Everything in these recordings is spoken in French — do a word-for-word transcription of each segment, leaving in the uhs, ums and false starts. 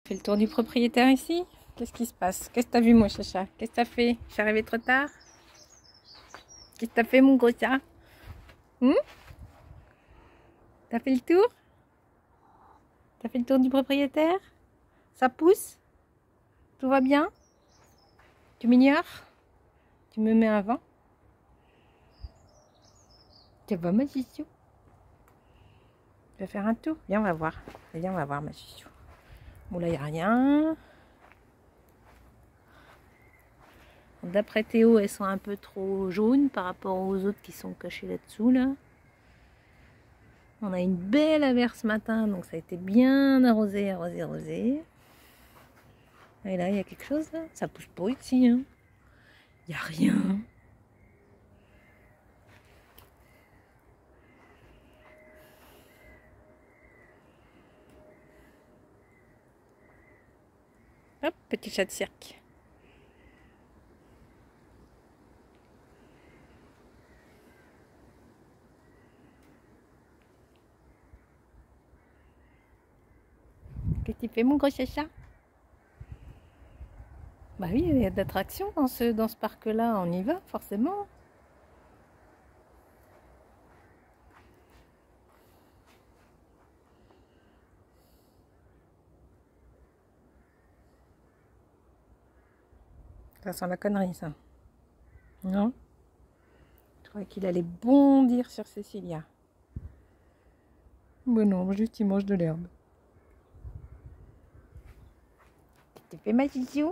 Fais le tour du propriétaire ici. Qu'est-ce qui se passe? Qu'est-ce que t'as vu, mon chacha? Qu'est-ce que t'as fait? Je suis arrivée trop tard. Qu'est-ce que t'as fait, mon gros chat? Hum T'as fait le tour? T'as fait le tour du propriétaire? Ça pousse? Tout va bien? Tu m'ignores? Tu me mets un vent? Tu vas, ma chouchou? Tu vas faire un tour? Viens, on va voir. Viens, on va voir, ma chouchou. Bon, là, il n'y a rien. D'après Théo, elles sont un peu trop jaunes par rapport aux autres qui sont cachées là-dessous, là. On a une belle averse ce matin, donc ça a été bien arrosé, arrosé, arrosé. Et là, il y a quelque chose, là. Ça pousse pas ici, hein. Il n'y a rien. Hop, petit chat de cirque. Qu'est-ce que tu fais, mon gros chacha? Bah oui, il y a d'attractions dans ce, dans ce parc-là, on y va, forcément. Ça sent la connerie, ça. Non? Je croyais qu'il allait bondir sur Cécilia. Mais non, juste il mange de l'herbe. Tu fais ma chouchou?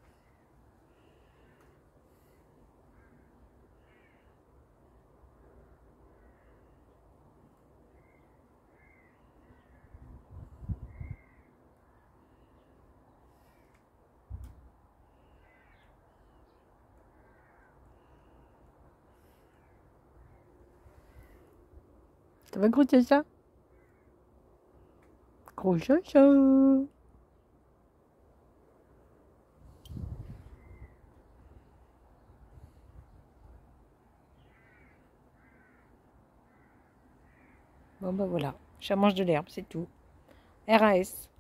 Ça va, gros chacha? Gros chacha! Bon bah voilà, je mange de l'herbe, c'est tout. R A S.